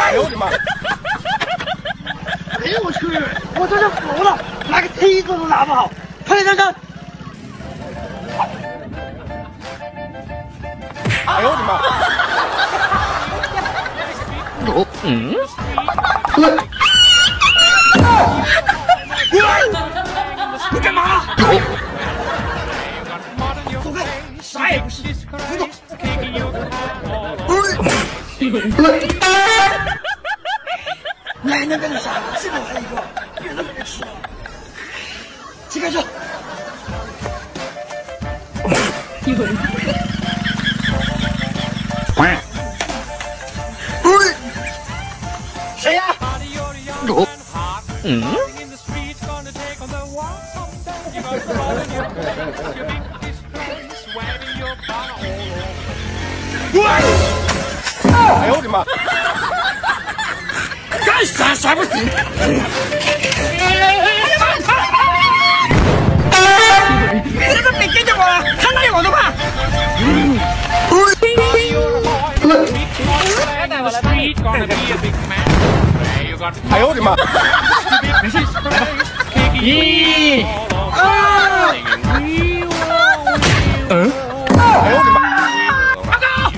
哎呦我的妈！哎呦我去！我真是服了，拿个梯子都拿不好，快点上车！哎呦我的妈！你干嘛？走开，啥也不是，扶走。你还能干点啥？这个还一个，别的别吃了。起开车。谁呀？哎呦我的妈！干啥啥不行？你怎么没跟着我啊？看哪里我都怕。哎呦我的妈！没事，来吧。一、二、哎呦我的妈！阿高！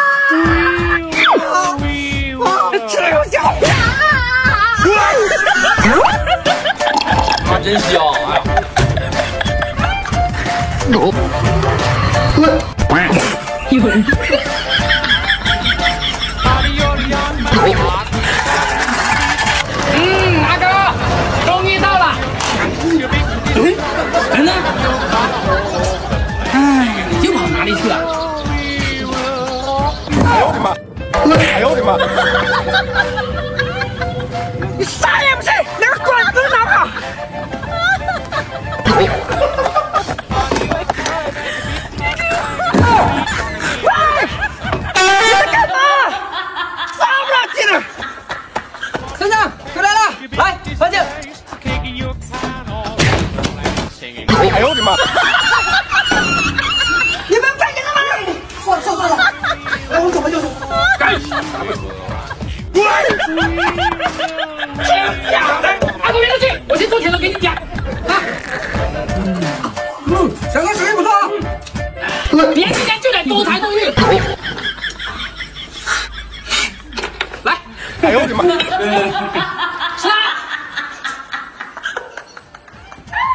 这有效！啊，真香！哎呀！一会儿。阿高，终于到了。人呢？哎，又跑哪里去了？哎呦我的妈！哎呦我的妈！你啥也不是，连个管子都拿不好。喂，你在干嘛？啥不让进来？先生，回来了，来，快进。哎呦我的妈！你们干什么？算了，来我走吧，就走。干啥？喂！真假的？阿狗别生气，我先收钱了，给你讲。啊。小哥手艺不错啊。别今天就得多才多艺。来。哎呦我的妈！